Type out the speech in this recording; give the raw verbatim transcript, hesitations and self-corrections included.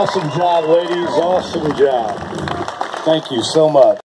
Awesome job, ladies. Awesome job. Thank you so much.